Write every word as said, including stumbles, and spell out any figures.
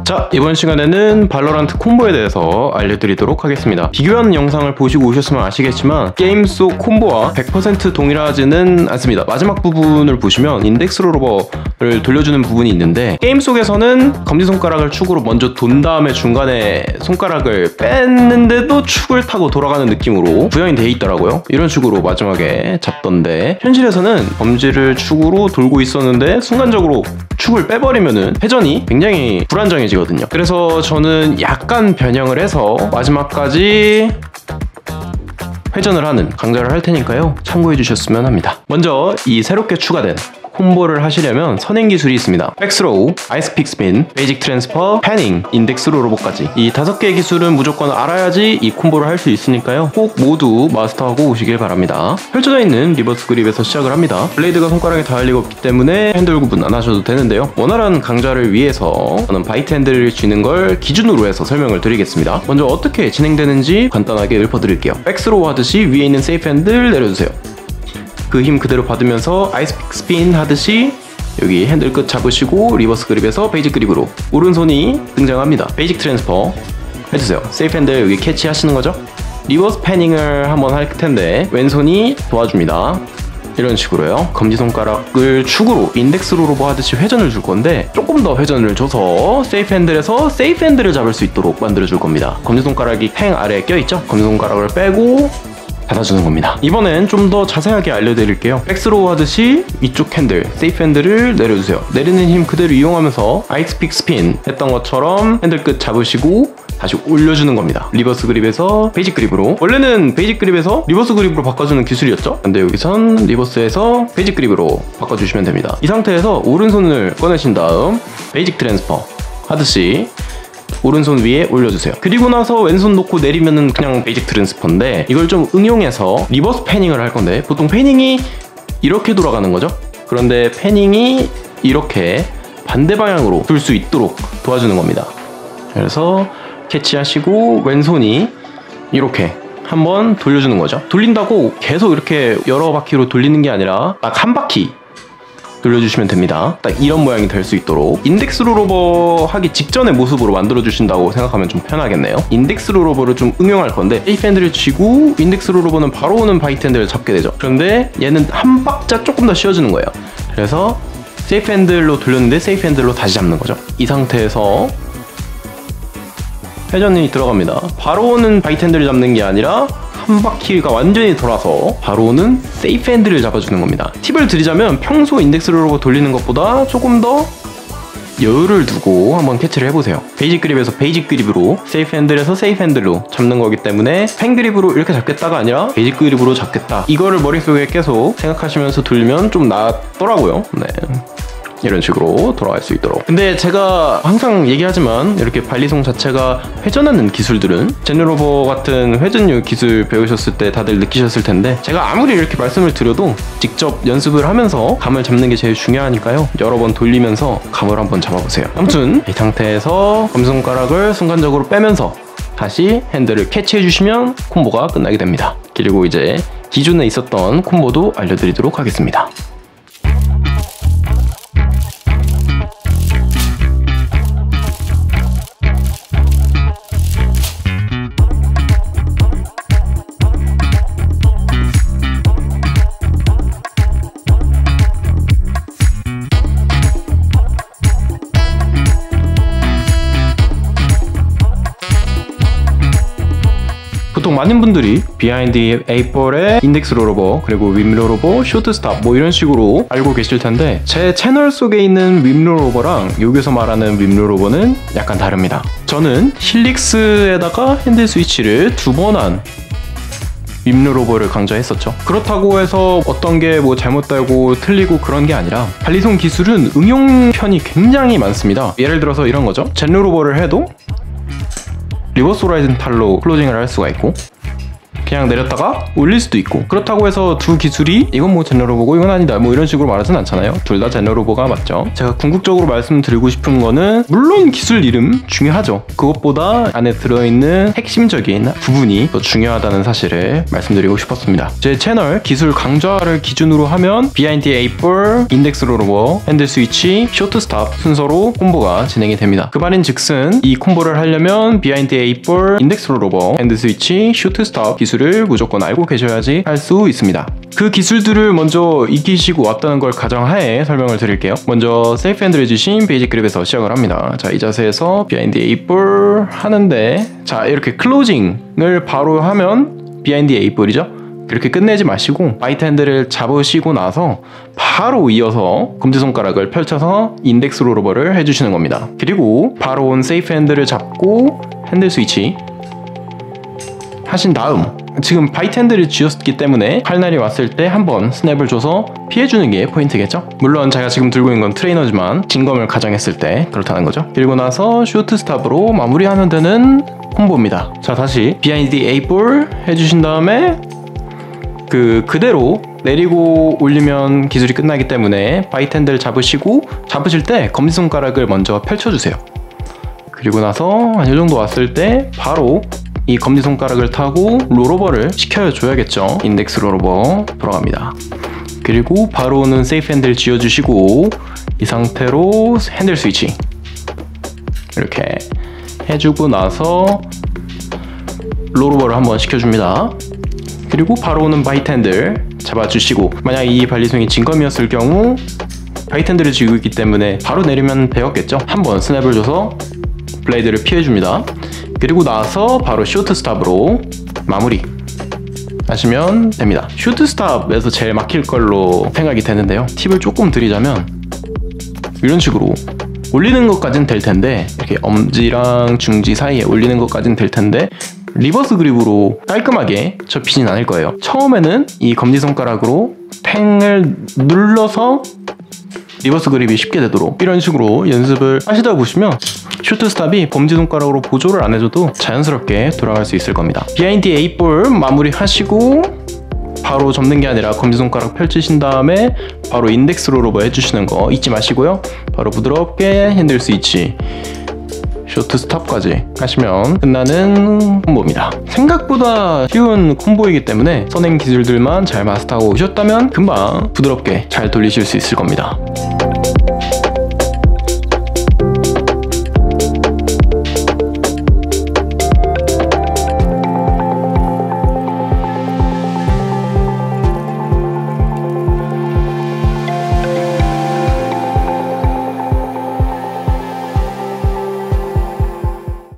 자, 이번 시간에는 발로란트 콤보에 대해서 알려드리도록 하겠습니다. 비교하는 영상을 보시고 오셨으면 아시겠지만 게임 속 콤보와 백 퍼센트 동일하지는 않습니다. 마지막 부분을 보시면 인덱스 롤오버를 돌려주는 부분이 있는데, 게임 속에서는 검지손가락을 축으로 먼저 돈 다음에 중간에 손가락을 뺐는데도 축을 타고 돌아가는 느낌으로 구현이 돼 있더라고요. 이런 식으로 마지막에 잡던데, 현실에서는 검지를 축으로 돌고 있었는데 순간적으로 축을 빼버리면은 회전이 굉장히 불안정해지거든요. 그래서 저는 약간 변형을 해서 마지막까지 회전을 하는 강좌를 할 테니까요, 참고해 주셨으면 합니다. 먼저 이 새롭게 추가된 콤보를 하시려면 선행 기술이 있습니다. 백스로우, 아이스픽 스핀, 베이직 트랜스퍼, 패닝, 인덱스 롤오버까지 이 다섯 개의 기술은 무조건 알아야지 이 콤보를 할 수 있으니까요, 꼭 모두 마스터하고 오시길 바랍니다. 펼쳐져 있는 리버스 그립에서 시작을 합니다. 블레이드가 손가락에 닿을 리가 없기 때문에 핸들 구분 안 하셔도 되는데요, 원활한 강좌를 위해서 저는 바이트 핸들을 쥐는 걸 기준으로 해서 설명을 드리겠습니다. 먼저 어떻게 진행되는지 간단하게 읊어드릴게요. 백스로우 하듯이 위에 있는 세이프 핸들 내려주세요. 그 힘 그대로 받으면서 아이스픽 스핀 하듯이 여기 핸들 끝 잡으시고 리버스 그립에서 베이직 그립으로 오른손이 등장합니다. 베이직 트랜스퍼 해주세요. 세이프 핸들 여기 캐치하시는 거죠. 리버스 패닝을 한번 할 텐데 왼손이 도와줍니다. 이런 식으로요. 검지손가락을 축으로 인덱스 롤오버 하듯이 회전을 줄 건데, 조금 더 회전을 줘서 세이프 핸들에서 세이프 핸들을 잡을 수 있도록 만들어 줄 겁니다. 검지손가락이 팽 아래에 껴있죠? 검지손가락을 빼고 닫아주는 겁니다. 이번엔 좀 더 자세하게 알려드릴게요. 백스로우 하듯이 이쪽 핸들, 세이프 핸들을 내려주세요. 내리는 힘 그대로 이용하면서 아이스픽 스핀 했던 것처럼 핸들 끝 잡으시고 다시 올려주는 겁니다. 리버스 그립에서 베이직 그립으로. 원래는 베이직 그립에서 리버스 그립으로 바꿔주는 기술이었죠? 근데 여기선 리버스에서 베이직 그립으로 바꿔주시면 됩니다. 이 상태에서 오른손을 꺼내신 다음 베이직 트랜스퍼 하듯이 오른손 위에 올려주세요. 그리고 나서 왼손 놓고 내리면은 그냥 베이직 트랜스퍼인데, 이걸 좀 응용해서 리버스 패닝을 할 건데, 보통 패닝이 이렇게 돌아가는 거죠. 그런데 패닝이 이렇게 반대 방향으로 돌 수 있도록 도와주는 겁니다. 그래서 캐치하시고 왼손이 이렇게 한번 돌려주는 거죠. 돌린다고 계속 이렇게 여러 바퀴로 돌리는 게 아니라 딱 한 바퀴 돌려주시면 됩니다. 딱 이런 모양이 될 수 있도록 인덱스 롤오버 하기 직전의 모습으로 만들어주신다고 생각하면 좀 편하겠네요. 인덱스 롤오버를 좀 응용할 건데, 세이프 핸들을 쥐고 인덱스 롤오버는 바로 오는 바이트 핸들을 잡게 되죠. 그런데 얘는 한 박자 조금 더 씌워주는 거예요. 그래서 세이프 핸들로 돌렸는데 세이프 핸들로 다시 잡는 거죠. 이 상태에서 회전이 들어갑니다. 바로 오는 바이트 핸들을 잡는 게 아니라 한 바퀴가 완전히 돌아서 바로 오는 세이프 핸들을 잡아주는 겁니다. 팁을 드리자면 평소 인덱스 롤오버 돌리는 것보다 조금 더 여유를 두고 한번 캐치를 해보세요. 베이직 그립에서 베이직 그립으로, 세이프 핸들에서 세이프 핸들로 잡는 거기 때문에 펜 그립으로 이렇게 잡겠다가 아니라 베이직 그립으로 잡겠다, 이거를 머릿속에 계속 생각하시면서 돌리면 좀 낫더라고요. 네. 이런 식으로 돌아갈 수 있도록. 근데 제가 항상 얘기하지만 이렇게 발리송 자체가 회전하는 기술들은 제네로버 같은 회전율 기술 배우셨을 때 다들 느끼셨을 텐데, 제가 아무리 이렇게 말씀을 드려도 직접 연습을 하면서 감을 잡는 게 제일 중요하니까요, 여러 번 돌리면서 감을 한번 잡아보세요. 아무튼 이 상태에서 검지손가락을 순간적으로 빼면서 다시 핸들을 캐치해 주시면 콤보가 끝나게 됩니다. 그리고 이제 기존에 있었던 콤보도 알려드리도록 하겠습니다. 보통 많은 분들이 비하인드 에잇 볼의 인덱스 롤오버, 그리고 윈 롤오버, 쇼트 스탑 뭐 이런 식으로 알고 계실 텐데, 제 채널 속에 있는 윈 롤오버랑 여기서 말하는 윈 롤오버는 약간 다릅니다. 저는 힐릭스에다가 핸들 스위치를 두 번 한 윈 롤오버를 강조했었죠. 그렇다고 해서 어떤 게 뭐 잘못되고 틀리고 그런 게 아니라, 발리송 기술은 응용 편이 굉장히 많습니다. 예를 들어서 이런 거죠. 젠 롤오버를 해도 리버스 호라이즌탈로 클로징을 할 수가 있고, 그냥 내렸다가 올릴 수도 있고, 그렇다고 해서 두 기술이 이건 뭐 제너로버고 이건 아니다 뭐 이런 식으로 말하진 않잖아요. 둘 다 제너로버가 맞죠. 제가 궁극적으로 말씀드리고 싶은 거는 물론 기술 이름 중요하죠. 그것보다 안에 들어있는 핵심적인 부분이 더 중요하다는 사실을 말씀드리고 싶었습니다. 제 채널 기술 강좌를 기준으로 하면 비하인드 에잇 볼, 인덱스 롤오버, 핸들 스위치, 쇼트 스탑 순서로 콤보가 진행이 됩니다. 그 말인 즉슨 이 콤보를 하려면 비하인드 에잇 볼, 인덱스 롤오버, 핸드 스위치, 쇼트 스탑 기술을 무조건 알고 계셔야지 할 수 있습니다. 그 기술들을 먼저 익히시고 왔다는 걸 가정하에 설명을 드릴게요. 먼저 세이프 핸들 해주신 베이직 그립에서 시작을 합니다. 자, 이 자세에서 비하인드 에잇 볼 하는데, 자 이렇게 클로징을 바로 하면 비하인드 에잇 볼이죠. 그렇게 끝내지 마시고 라이트 핸들을 잡으시고 나서 바로 이어서 검지손가락을 펼쳐서 인덱스 롤오버를 해주시는 겁니다. 그리고 바로 온 세이프 핸들을 잡고 핸들 스위치 하신 다음, 지금 바이트 핸들을 쥐었기 때문에 칼날이 왔을 때 한번 스냅을 줘서 피해주는 게 포인트겠죠? 물론 제가 지금 들고 있는 건 트레이너지만 진검을 가정했을 때 그렇다는 거죠. 그리고 나서 쇼트 스탑으로 마무리하면 되는 콤보입니다. 자, 다시 비하인드 에잇 볼 해주신 다음에 그 그대로 내리고 올리면 기술이 끝나기 때문에 바이트 핸들 잡으시고, 잡으실 때 검지손가락을 먼저 펼쳐주세요. 그리고 나서 한 이 정도 왔을 때 바로 이 검지손가락을 타고 롤오버를 시켜줘야겠죠. 인덱스 롤오버 돌아갑니다. 그리고 바로 오는 세이프 핸들 쥐어주시고 이 상태로 핸들 스위치 이렇게 해주고 나서 롤오버를 한번 시켜줍니다. 그리고 바로 오는 바이트 핸들 잡아주시고, 만약 이 발리스윙이 진검이었을 경우 바이트 핸들을 쥐고 있기 때문에 바로 내리면 되었겠죠. 한번 스냅을 줘서 블레이드를 피해줍니다. 그리고 나서 바로 쇼트 스탑으로 마무리 하시면 됩니다. 쇼트 스탑에서 제일 막힐 걸로 생각이 되는데요. 팁을 조금 드리자면 이런 식으로 올리는 것까진 될 텐데, 이렇게 엄지랑 중지 사이에 올리는 것까진 될 텐데 리버스 그립으로 깔끔하게 접히진 않을 거예요. 처음에는 이 검지손가락으로 탱을 눌러서 리버스 그립이 쉽게 되도록 이런 식으로 연습을 하시다 보시면 쇼트 스탑이 검지손가락으로 보조를 안 해줘도 자연스럽게 돌아갈 수 있을 겁니다. 비하인드 에잇 볼 마무리 하시고 바로 접는 게 아니라 검지손가락 펼치신 다음에 바로 인덱스 롤오버 해주시는 거 잊지 마시고요. 바로 부드럽게 핸들 스위치, 쇼트 스탑까지 하시면 끝나는 콤보입니다. 생각보다 쉬운 콤보이기 때문에 선행 기술들만 잘 마스터하고 오셨다면 금방 부드럽게 잘 돌리실 수 있을 겁니다.